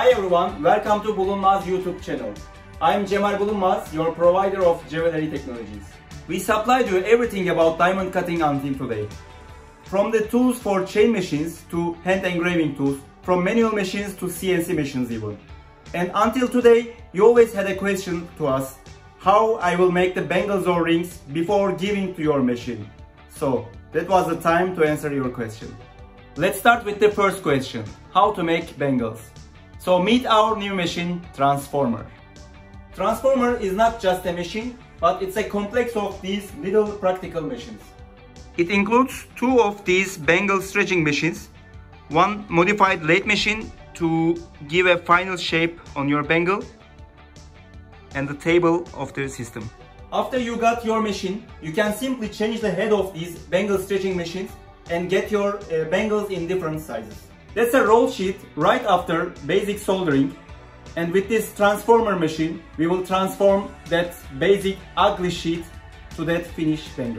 Hi everyone, welcome to Bulunmaz YouTube channel. I am Cemal Bulunmaz, your provider of jewelry technologies. We supplied you everything about diamond cutting until today. From the tools for chain machines to hand engraving tools, from manual machines to CNC machines even. And until today, you always had a question to us, how I will make the bangles or rings before giving to your machine. So, that was the time to answer your question. Let's start with the first question, how to make bangles. So meet our new machine, Transformer. Transformer is not just a machine, but it's a complex of these little practical machines. It includes two of these bangle stretching machines, one modified lathe machine to give a final shape on your bangle, and the table of the system. After you got your machine, you can simply change the head of these bangle stretching machines and get your bangles in different sizes. That's a roll sheet right after basic soldering, and with this transformer machine we will transform that basic ugly sheet to that finished bangle.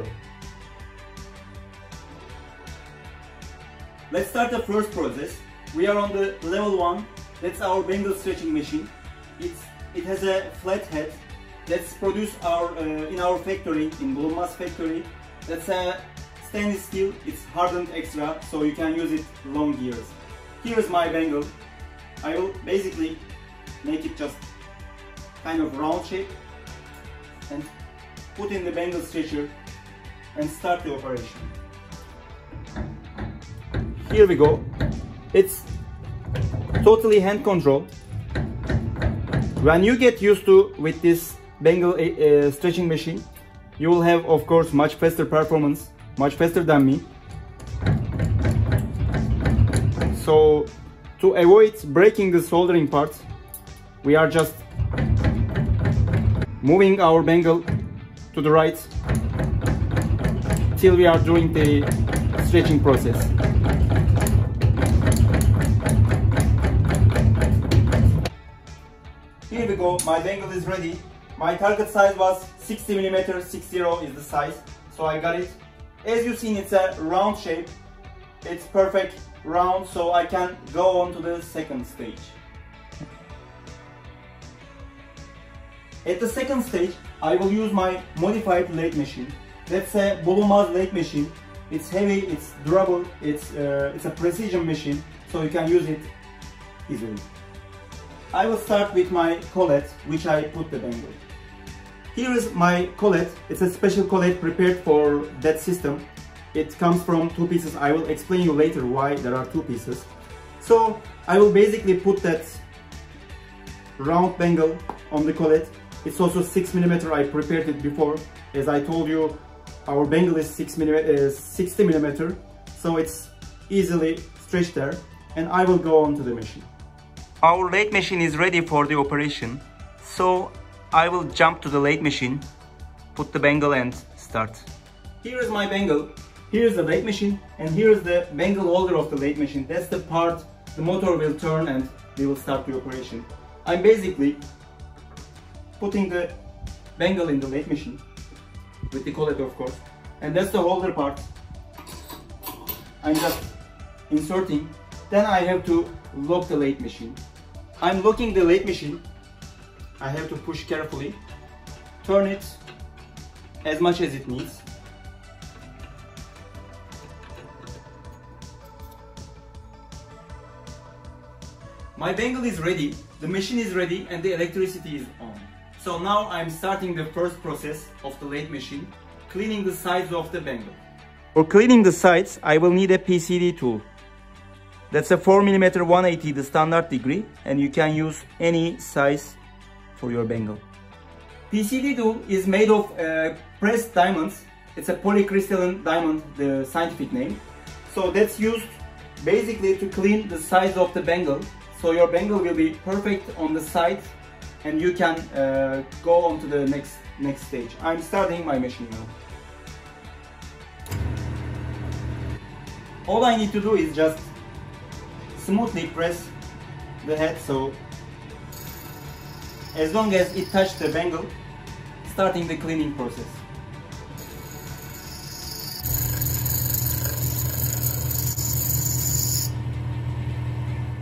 Let's start the first process. We are on the level 1. That's our bangle stretching machine. It has a flat head that's produced in our factory, in Bulunmaz factory. That's a stainless steel. It's hardened extra, so you can use it long years. Here's my bangle. I will basically make it just kind of round shape and put in the bangle stretcher and start the operation. Here we go. It's totally hand control. When you get used to with this bangle stretching machine, you will have, of course, much faster performance, much faster than me. So to avoid breaking the soldering part, we are just moving our bangle to the right till we are doing the stretching process. Here we go, my bangle is ready. My target size was 60 mm, 60 is the size, so I got it. As you've seen, it's a round shape. It's perfect round, so I can go on to the second stage. At the second stage, I will use my modified lathe machine. That's a Bulunmaz lathe machine. It's heavy, it's durable, it's a precision machine, so you can use it easily. I will start with my collet, which I put the bangle. Here is my collet. It's a special collet prepared for that system. It comes from two pieces. I will explain you later why there are two pieces. So I will basically put that round bangle on the collet. It's also 6 mm. I prepared it before. As I told you, our bangle is 60 mm, so it's easily stretched there. And I will go on to the machine. Our lathe machine is ready for the operation. So I will jump to the lathe machine, put the bangle and start. Here is my bangle. Here's the lathe machine, and here's the bangle holder of the lathe machine. That's the part the motor will turn and we will start the operation. I'm basically putting the bangle in the lathe machine, with the collet of course, and that's the holder part. I'm just inserting. Then I have to lock the lathe machine. I'm locking the lathe machine. I have to push carefully, turn it as much as it needs. My bangle is ready, the machine is ready, and the electricity is on. So now I'm starting the first process of the lathe machine, cleaning the sides of the bangle. For cleaning the sides, I will need a PCD tool. That's a 4 mm 180, the standard degree, and you can use any size for your bangle. PCD tool is made of pressed diamonds. It's a polycrystalline diamond, the scientific name. So that's used basically to clean the sides of the bangle. So your bangle will be perfect on the side and you can go on to the next stage. I'm starting my machine now. All I need to do is just smoothly press the head, so as long as it touches the bangle, starting the cleaning process.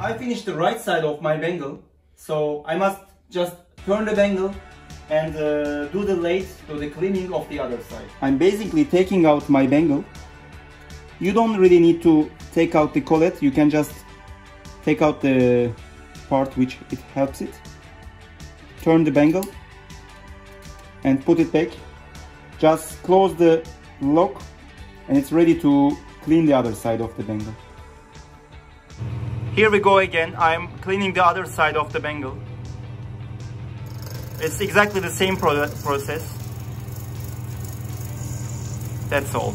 I finished the right side of my bangle, so I must just turn the bangle and do the cleaning of the other side. I'm basically taking out my bangle. You don't really need to take out the collet, you can just take out the part which it helps it. Turn the bangle and put it back. Just close the lock and it's ready to clean the other side of the bangle. Here we go again. I'm cleaning the other side of the bangle. It's exactly the same process. That's all.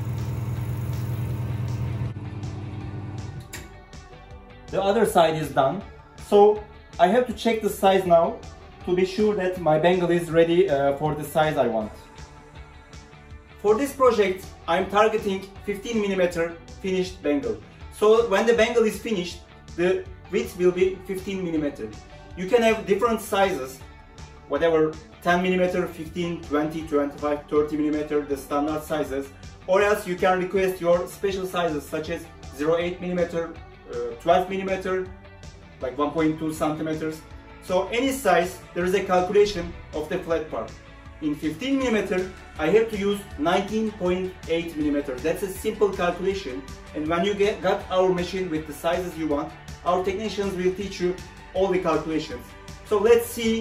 The other side is done. So I have to check the size now to be sure that my bangle is ready for the size I want. For this project, I'm targeting 15mm finished bangle. So when the bangle is finished, the width will be 15mm. You can have different sizes, whatever 10mm, 15, 20, 25, 30mm, the standard sizes, or else you can request your special sizes such as 0.8mm, 12mm, like 1.2 centimeters. So any size, there is a calculation of the flat part. In 15mm, I have to use 19.8mm. That's a simple calculation. And when you got our machine with the sizes you want, our technicians will teach you all the calculations. So let's see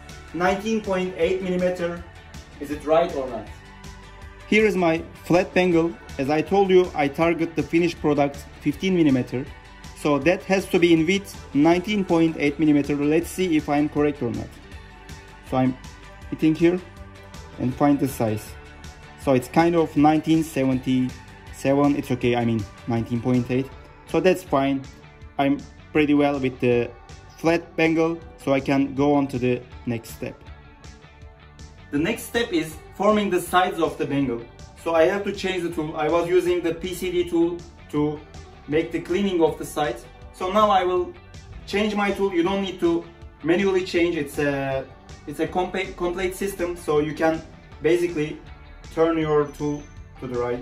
19.8mm, is it right or not? Here is my flat bangle. As I told you, I target the finished product 15mm. So that has to be in width 19.8mm. Let's see if I'm correct or not. So I'm hitting here and find the size. So it's kind of 1977, it's okay, I mean 19.8. So that's fine. I'm pretty well with the flat bangle, so I can go on to the next step. The next step is forming the sides of the bangle. So I have to change the tool. I was using the PCD tool to make the cleaning of the sides. So now I will change my tool. You don't need to manually change. It's a complete system, so you can basically turn your tool to the right.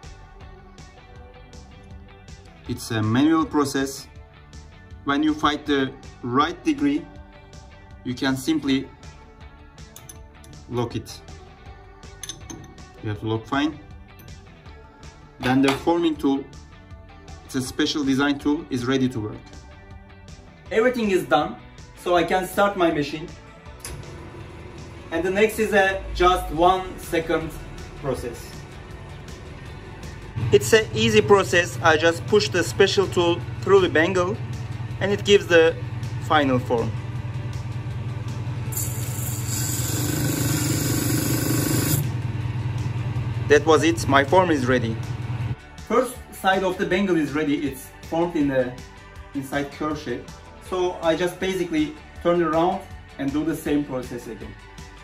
It's a manual process. When you find the right degree, you can simply lock it. You have to lock fine. Then the forming tool, it's a special design tool, is ready to work. Everything is done, so I can start my machine. And the next is a just 1 second process. It's an easy process. I just push the special tool through the bangle and it gives the final form. That was it, my form is ready. First side of the bangle is ready, it's formed in the inside curve shape. So I just basically turn it around and do the same process again.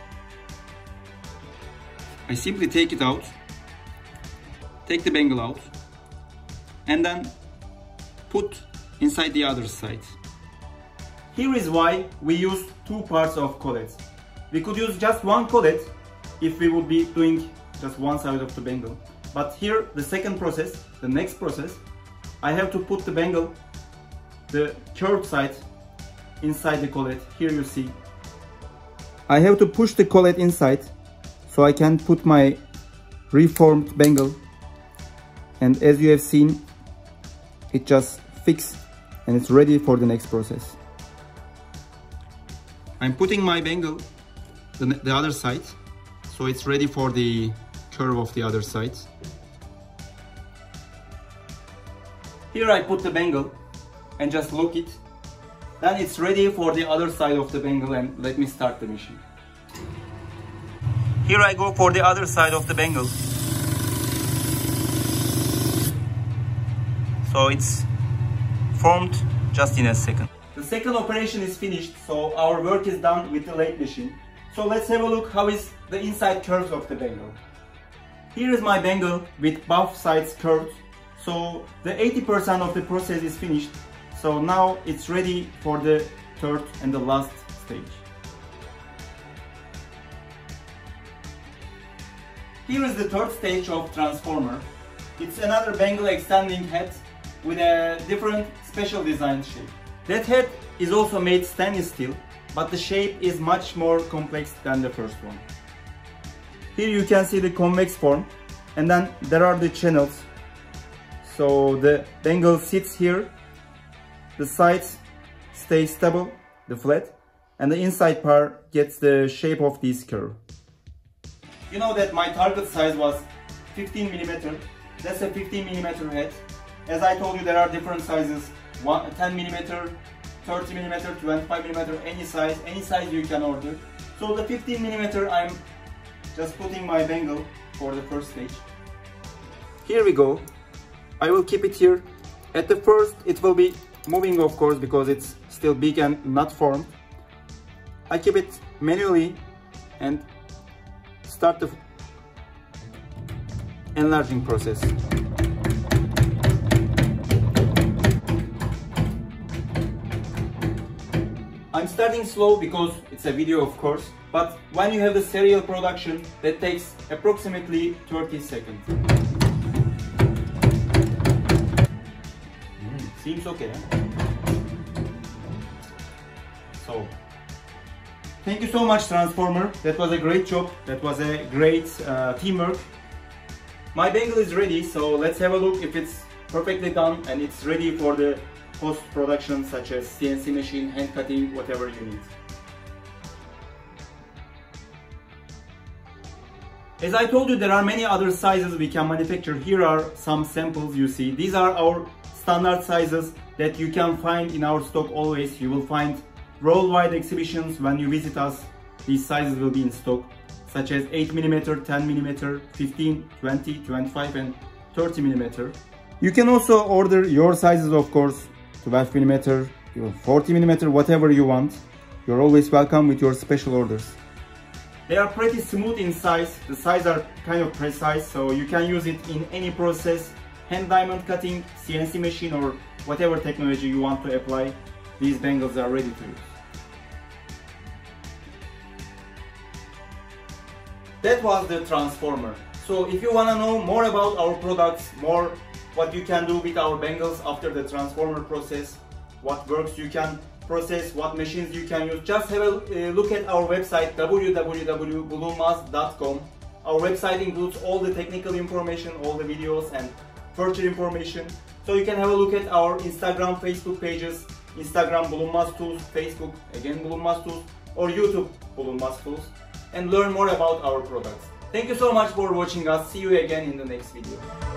I simply take it out, take the bangle out, and then put inside the other side. Here is why we use 2 parts of collet. We could use just 1 collet if we would be doing just one side of the bangle. But here, the second process, the next process, I have to put the bangle, the curved side, inside the collet. Here you see. I have to push the collet inside so I can put my reformed bangle. And as you have seen, it just fixed and it's ready for the next process. I'm putting my bangle the other side, so it's ready for the curve of the other side. Here I put the bangle and just lock it. Then it's ready for the other side of the bangle, and let me start the machine. Here I go for the other side of the bangle. So it's formed just in a second. The second operation is finished, so our work is done with the lathe machine. So let's have a look how is the inside curves of the bangle. Here is my bangle with both sides curved. So the 80% of the process is finished. So now it's ready for the third and the last stage. Here is the third stage of transformer. It's another bangle extending head with a different special design shape. That head is also made stainless steel, but the shape is much more complex than the first one. Here you can see the convex form, and then there are the channels. So the bangle sits here, the sides stay stable, the flat, and the inside part gets the shape of this curve. You know that my target size was 15 mm. That's a 15 mm head. As I told you, there are different sizes, 10 mm, 30 mm, 25 mm, any size you can order. So the 15 mm, I'm just putting my bangle for the first stage. Here we go. I will keep it here. At the first it will be moving, of course, because it's still big and not formed. I keep it manually and start the enlarging process. I'm starting slow because it's a video, of course, but when you have the serial production, that takes approximately 30 seconds. Seems okay, huh? So, thank you so much, Transformer. That was a great job. That was a great teamwork. My bangle is ready, so let's have a look if it's perfectly done and it's ready for the post-production, such as CNC machine, hand cutting, whatever you need. As I told you, there are many other sizes we can manufacture. Here are some samples you see. These are our standard sizes that you can find in our stock always. You will find worldwide exhibitions when you visit us. These sizes will be in stock, such as 8 mm, 10 mm, 15, 20, 25 and 30 mm. You can also order your sizes, of course, 12 mm, 40 mm, whatever you want. You're always welcome with your special orders. They are pretty smooth in size. The sides are kind of precise, so you can use it in any process. Hand diamond cutting, CNC machine, or whatever technology you want to apply. These bangles are ready to use. That was the Transformer. So if you want to know more about our products, more what you can do with our bangles after the Transformer process, what works you can process, what machines you can use, just have a look at our website www.bulunmaz.com. Our website includes all the technical information, all the videos and further information. So you can have a look at our Instagram, Facebook pages, Instagram Bulunmaz Tools, Facebook again Bulunmaz Tools, or YouTube Bulunmaz Tools, and learn more about our products. Thank you so much for watching us. See you again in the next video.